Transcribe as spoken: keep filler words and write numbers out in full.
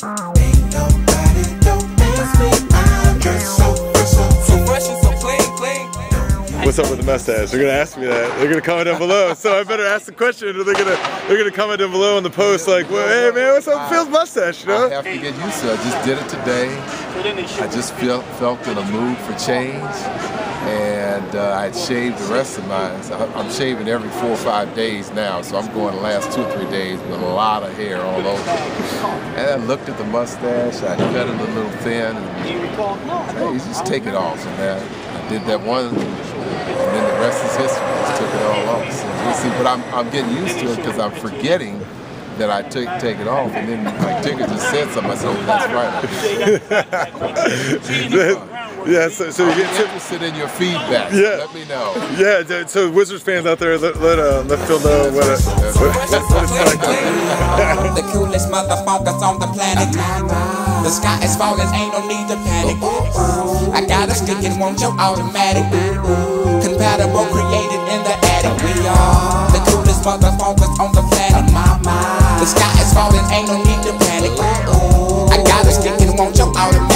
Ain't nobody don't ask me. I'm just so, so, so fresh and so clean, clean. What's up with the mustache? They're gonna ask me that. They're gonna comment down below. So I better ask the question, or they're gonna they're gonna comment down below on the post like, well, hey man, what's up with Phil's mustache? You know? I have to get used to it. I just did it today. I just felt felt in a mood for change, and uh, I had shaved the rest of mine. So I'm shaving every four or five days now, so I'm going the last two or three days with a lot of hair all over. And I looked at the mustache. I cut it a little thin. And, hey, just take it off, man. I did that one. And then the rest is history. Just took it all off. So we'll see. But I'm, I'm getting used to it because I'm forgetting that I take take it off. And then like Tigger just said something. I said, oh, that's right. Yeah, so, so you get interested in your feedback. Yeah. Let me know. Yeah, so Wizards fans out there, let let, uh, let Phil know what, uh, what, what it's like. The coolest motherfuckers on the planet. The sky is falling, ain't no need to panic. I got a stick and want your automatic. Compatible, created in the attic. We are the coolest motherfuckers on the planet. The sky is falling, ain't no need to panic. I got a stick and want your automatic.